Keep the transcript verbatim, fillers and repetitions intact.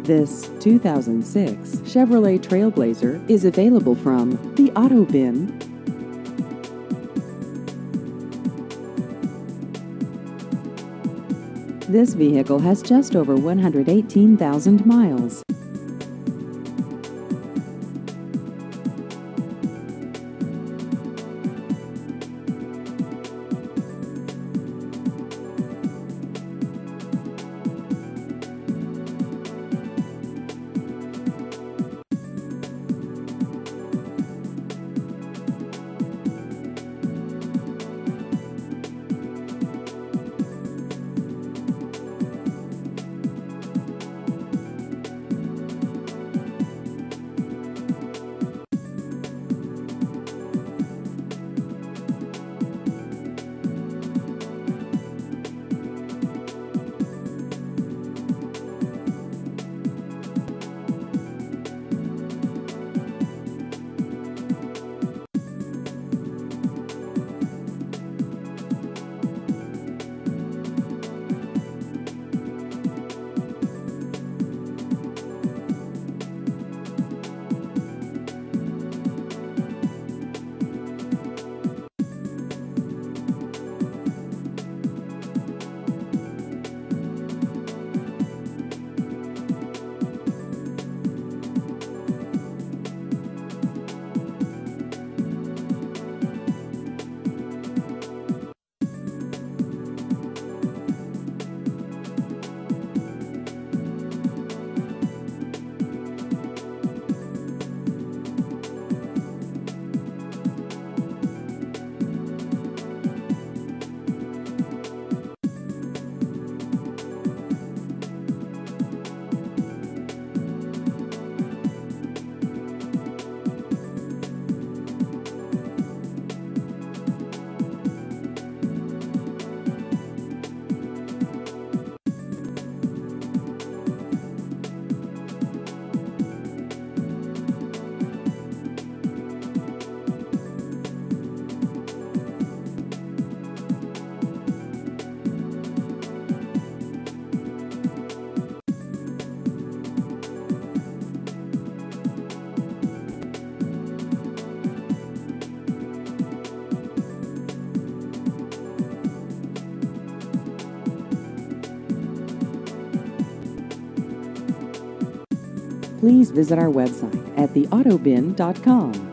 This two thousand six Chevrolet TrailBlazer is available from the Auto Bin. This vehicle has just over one hundred eighteen thousand miles. Please visit our website at the auto bin dot com.